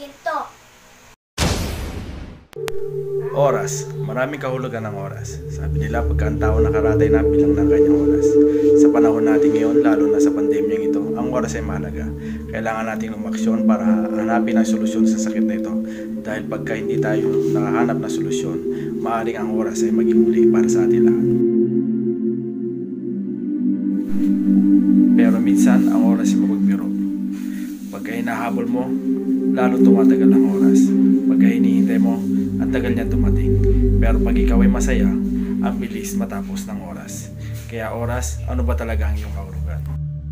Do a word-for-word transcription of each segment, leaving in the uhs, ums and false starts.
ginto. Oras. Maraming kahulugan ng oras. Sabi nila pagka ang tao nakaratay na bilang ng kanyang oras. Sa panahon natin ngayon, lalo na sa pandemyang ito, ang oras ay mahalaga. Kailangan nating umaksyon para hanapin ang solusyon sa sakit na ito. Dahil pagka hindi tayo nakahanap ng solusyon, maaaring ang oras ay maging muli para sa atin lahat. Pero minsan, ang oras ay mapagbiro. Pagka hinahabol mo, lalo tumatagal ang oras. Pagka hinihintay mo, ang tagal niya dumating. Pero pag ikaw ay masaya, ang bilis matapos ng oras. Kaya oras, ano ba talaga ang iyong kahulugan?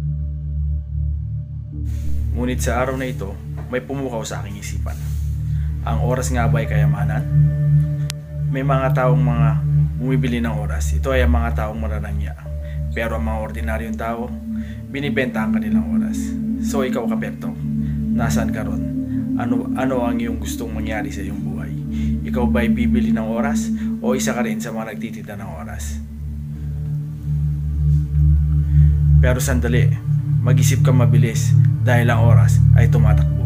Ngunit sa araw na ito, may pumukaw sa aking isipan. Ang oras nga ba ay kayamanan? May mga taong mga bumibili ng oras. Ito ay ang mga taong mararangya. Pero ang mga ordinaryong tao, binibenta ang kanilang oras. So ikaw, kapetong, nasaan ka ron? Ano, ano ang iyong gustong mangyari sa iyong buhay? Ikaw ba ay bibili ng oras o isa ka rin sa mga nagtitinda ng oras? Pero sandali, mag-isip ka mabilis dahil ang oras ay tumatakbo.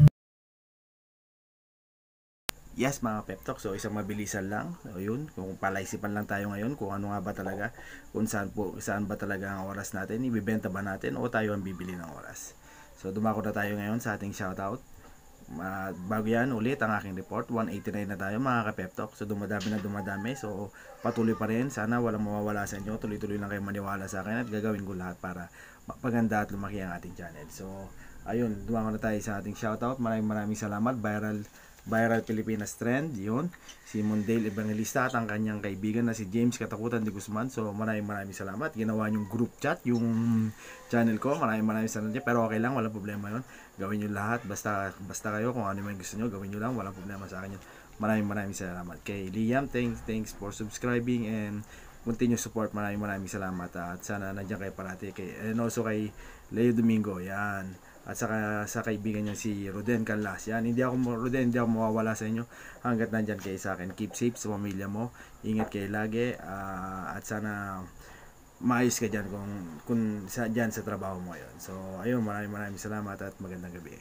Yes, mga peptalk, so isang mabilisan lang. O yun, kung palaisipan lang tayo ngayon kung ano nga ba talaga, kung saan, po, saan ba talaga ang oras natin, ibibenta ba natin o tayo ang bibili ng oras. So dumako na tayo ngayon sa ating shoutout. Uh, bago yan ulit ang aking report, one eighty-nine na tayo mga ka-peptalk. So dumadami na dumadami, so patuloy pa rin. Sana walang mawawala sa inyo, tuloy-tuloy lang kayo maniwala sa akin at gagawin ko lahat para mapaganda at lumaki ang ating channel. So ayun, dumako na tayo sa ating shoutout. Maraming maraming salamat. Viral Viral Pilipinas Trend, yun, si Mondale Evangelista at ang kanyang kaibigan na si James Katakutan de Guzman. So maraming maraming salamat. Ginawa yung group chat yung channel ko. Maraming maraming salamat. Pero okay lang, walang problema yun. Gawin nyo lahat, basta basta kayo kung ano yung gusto nyo, gawin nyo lang, walang problema sa akin yun. Maraming maraming salamat kay Liam. Thanks, thanks for subscribing and continue support. Maraming maraming salamat at sana nandiyan kayo parati kay, and also kay Leo Domingo, yan. At saka sa kaibigan niya si Roden Canlas. Yan, hindi ako Roden, hindi ako mawawala sa inyo hangga't nandiyan kayo sa akin. Keep safe sa pamilya mo. Ingat kayo lagi uh, at sana maayos ka diyan kung kung sa diyan sa trabaho mo 'yon. So, ayun, maraming maraming salamat at magandang gabi.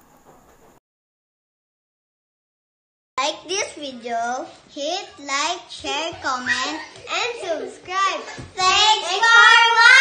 Like this video, hit like, share, comment, and subscribe. Thanks for watching.